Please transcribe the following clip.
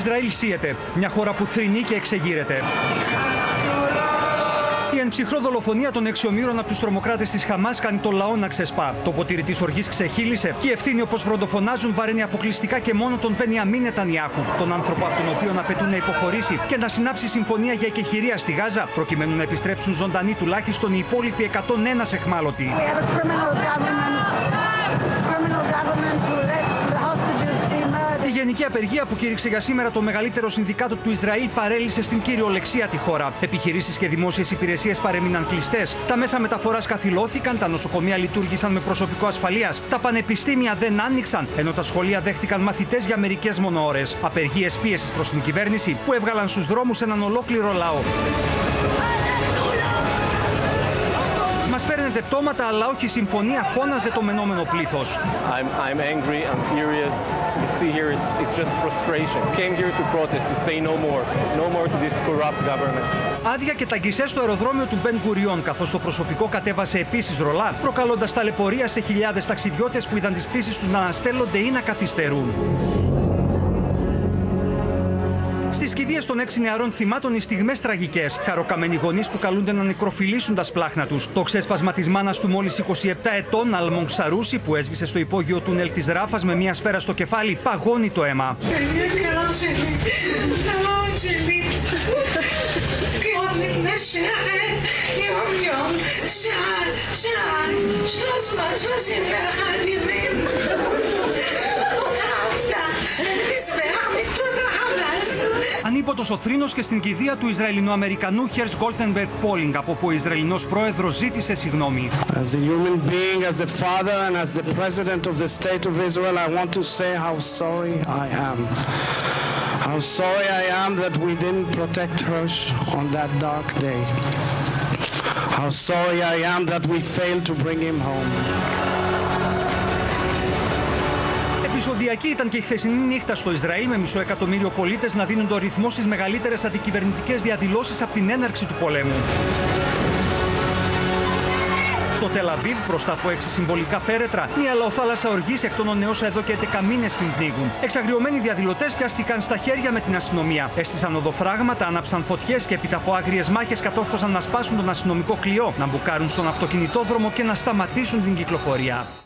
Ισραήλ σύεται, μια χώρα που θρηνεί και εξεγείρεται. Η εν ψυχρό δολοφονία των 6 ομήρων από τους τρομοκράτες της Χαμάς κάνει το λαό να ξεσπά. Το ποτήρι της οργής ξεχύλισε και η ευθύνη, όπως βροντοφωνάζουν, βαραίνει αποκλειστικά και μόνο τον Μπενιαμίν Νετανιάχου, τον άνθρωπο από τον οποίο απαιτούν να υποχωρήσει και να συνάψει συμφωνία για εκεχηρία στη Γάζα, προκειμένου να επιστρέψουν ζωντανοί τουλάχιστον οι υπόλοιποι 101 εχμάλωτοι. Η γενική απεργία που κήρυξε για σήμερα το μεγαλύτερο συνδικάτο του Ισραήλ παρέλυσε στην κυριολεξία τη χώρα. Επιχειρήσεις και δημόσιες υπηρεσίες παρέμειναν κλειστές. Τα μέσα μεταφοράς καθυλώθηκαν, τα νοσοκομεία λειτουργήσαν με προσωπικό ασφαλείας, τα πανεπιστήμια δεν άνοιξαν, ενώ τα σχολεία δέχτηκαν μαθητές για μερικές μόνο ώρες. Απεργίες πίεσης προς την κυβέρνηση που έβγαλαν στους δρόμους έναν ολόκληρο λαό. Μας φέρνετε πτώματα, αλλά όχι συμφωνία, φώναζε το μενόμενο πλήθος. I'm angry, I'm furious. You see here, it's just frustration. Came here to protest, to say no more to this corrupt government. Άδεια και ταγκισές στο αεροδρόμιο του Μπεν Γκουριόν, καθώς το προσωπικό κατέβασε επίσης ρολά, προκαλώντας ταλαιπωρία σε χιλιάδες ταξιδιώτες που είδαν τις πτήσεις τους να αναστέλλονται ή να καθυστερούν. Στις κηδείες των 6 νεαρών θυμάτων οι στιγμές τραγικές. Χαροκαμένοι γονείς που καλούνται να νεκροφιλήσουν τα σπλάχνα τους. Το ξέσπασμα της μάνας του μόλις 27 ετών, Αλμον Ξαρούση, που έσβησε στο υπόγειο τούνελ της Ράφας με μια σφαίρα στο κεφάλι, παγώνει το αίμα. Ανίποτος ο θρήνος και στην κηδεία του Ισραηλινο-Αμερικανού Hersh Goldenberg Polling, από που ο Ισραηλινός πρόεδρος ζήτησε συγγνώμη. As a human being, as a father and as the president of the state of Israel, I want to say how sorry I am. How sorry I am that we didn't protect Hersh on that dark day. How sorry I am that we failed to bring him home. Επεισοδιακή ήταν και η χθεσινή νύχτα στο Ισραήλ, με 500.000 πολίτες να δίνουν το ρυθμό στις μεγαλύτερες αντικυβερνητικές διαδηλώσεις από την έναρξη του πολέμου. Στο Τελ Αβίβ, μπροστά από 6 συμβολικά φέρετρα, μια λαοθάλασσα οργής εκτόνωνε όσα εδώ και 11 μήνες την πνίγουν. Εξαγριωμένοι διαδηλωτές πιάστηκαν στα χέρια με την αστυνομία. Έστησαν οδοφράγματα, άναψαν φωτιές και έπειτα από άγριες μάχες κατόρθωσαν να σπάσουν τον αστυνομικό κλειό, να μπουκάρουν στον αυτοκινητόδρομο και να σταματήσουν την κυκλοφορία.